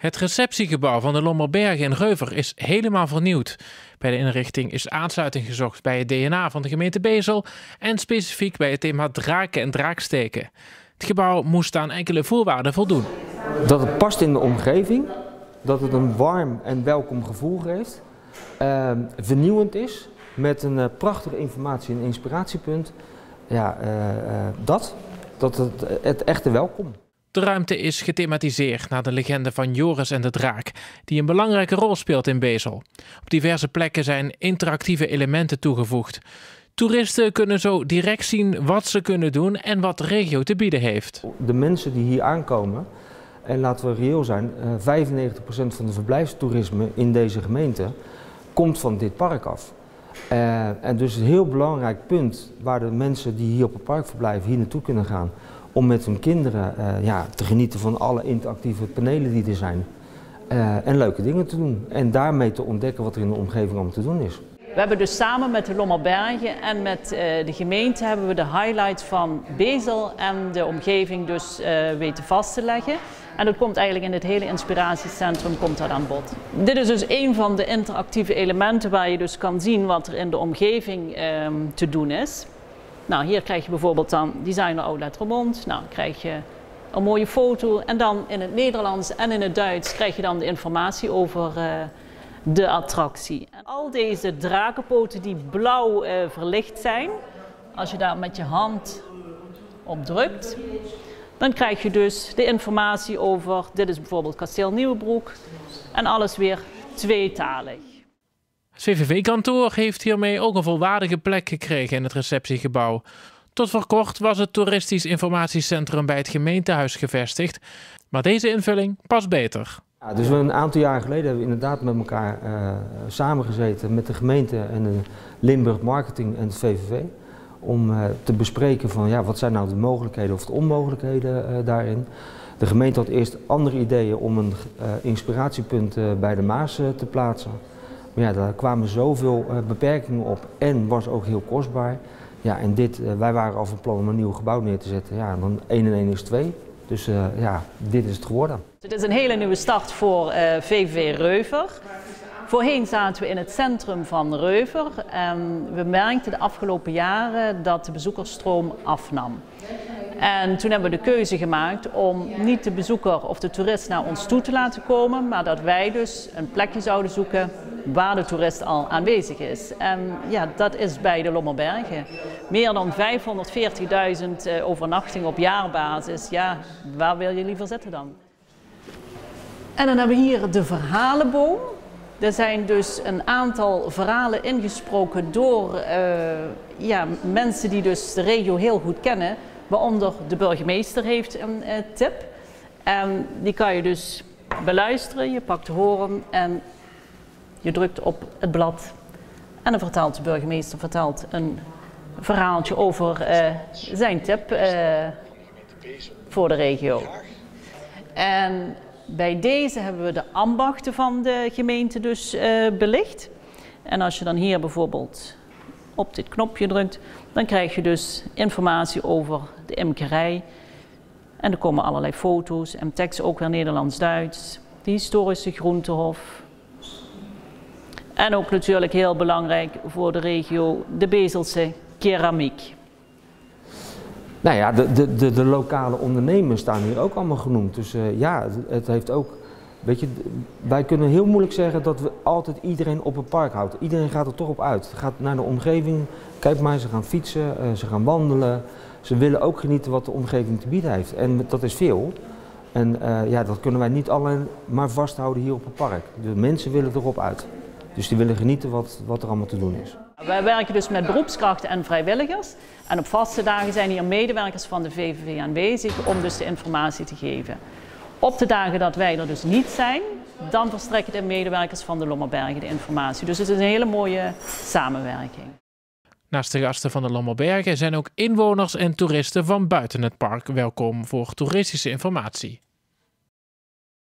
Het receptiegebouw van de Lommerbergen in Reuver is helemaal vernieuwd. Bij de inrichting is aansluiting gezocht bij het DNA van de gemeente Bezel en specifiek bij het thema draken en draaksteken. Het gebouw moest aan enkele voorwaarden voldoen. Dat het past in de omgeving, dat het een warm en welkom gevoel geeft, vernieuwend is, met een prachtige informatie- en inspiratiepunt. Ja, dat het echte welkom. De ruimte is gethematiseerd naar de legende van Joris en de draak, die een belangrijke rol speelt in Bezel. Op diverse plekken zijn interactieve elementen toegevoegd. Toeristen kunnen zo direct zien wat ze kunnen doen en wat de regio te bieden heeft. De mensen die hier aankomen, en laten we reëel zijn, 95% van de verblijfstoerisme in deze gemeente komt van dit park af. En dus een heel belangrijk punt waar de mensen die hier op het park verblijven hier naartoe kunnen gaan. Om met hun kinderen te genieten van alle interactieve panelen die er zijn. En leuke dingen te doen. En daarmee te ontdekken wat er in de omgeving allemaal te doen is. We hebben dus samen met de Lommerbergen en met de gemeente hebben we de highlights van Bezel en de omgeving dus weten vast te leggen. En dat komt eigenlijk in het hele inspiratiecentrum komt dat aan bod. Dit is dus een van de interactieve elementen waar je dus kan zien wat er in de omgeving te doen is. Nou, hier krijg je bijvoorbeeld dan Designer Outlet Roermond. Nou, krijg je een mooie foto en dan in het Nederlands en in het Duits krijg je dan de informatie over de attractie. En al deze drakenpoten die blauw verlicht zijn, als je daar met je hand op drukt, dan krijg je dus de informatie over, dit is bijvoorbeeld Kasteel Nieuwebroek en alles weer tweetalig. Het VVV-kantoor heeft hiermee ook een volwaardige plek gekregen in het receptiegebouw. Tot voor kort was het toeristisch informatiecentrum bij het gemeentehuis gevestigd, maar deze invulling past beter. Ja, dus een aantal jaren geleden hebben we inderdaad met elkaar samengezeten met de gemeente en de Limburg Marketing en het VVV. Om te bespreken van ja, wat zijn nou de mogelijkheden of de onmogelijkheden daarin. De gemeente had eerst andere ideeën om een inspiratiepunt bij de Maas te plaatsen. Maar ja, daar kwamen zoveel beperkingen op en was ook heel kostbaar. Ja, en wij waren al van plan om een nieuw gebouw neer te zetten. Ja, dan 1 en 1 is 2. Dus dit is het geworden. Het is een hele nieuwe start voor VVV Reuver. Voorheen zaten we in het centrum van Reuver en we merkten de afgelopen jaren dat de bezoekersstroom afnam. En toen hebben we de keuze gemaakt om niet de bezoeker of de toerist naar ons toe te laten komen, maar dat wij dus een plekje zouden zoeken waar de toerist al aanwezig is. En ja, dat is bij de Lommerbergen. Meer dan 540.000 overnachtingen op jaarbasis. Ja, waar wil je liever zitten dan? En dan hebben we hier de verhalenboom. Er zijn dus een aantal verhalen ingesproken door mensen die dus de regio heel goed kennen. Waaronder de burgemeester heeft een tip. En die kan je dus beluisteren, je pakt de hoorn en je drukt op het blad. En dan vertelt de burgemeester een verhaaltje over zijn tip voor de regio. En bij deze hebben we de ambachten van de gemeente dus belicht. En als je dan hier bijvoorbeeld op dit knopje drukt, dan krijg je dus informatie over de imkerij. En er komen allerlei foto's en teksten, ook weer Nederlands-Duits. De historische groentehof. En ook natuurlijk heel belangrijk voor de regio, de Bezelse keramiek. Nou ja, de lokale ondernemers staan hier ook allemaal genoemd. Dus het heeft ook, weet je, wij kunnen heel moeilijk zeggen dat we altijd iedereen op het park houden. Iedereen gaat er toch op uit. Gaat naar de omgeving, kijk maar, ze gaan fietsen, ze gaan wandelen. Ze willen ook genieten wat de omgeving te bieden heeft. En dat is veel. En dat kunnen wij niet alleen maar vasthouden hier op het park. De mensen willen erop uit. Dus die willen genieten wat er allemaal te doen is. Wij werken dus met beroepskrachten en vrijwilligers. En op vaste dagen zijn hier medewerkers van de VVV aanwezig om dus de informatie te geven. Op de dagen dat wij er dus niet zijn, dan verstrekken de medewerkers van de Lommerbergen de informatie. Dus het is een hele mooie samenwerking. Naast de gasten van de Lommerbergen zijn ook inwoners en toeristen van buiten het park welkom voor toeristische informatie.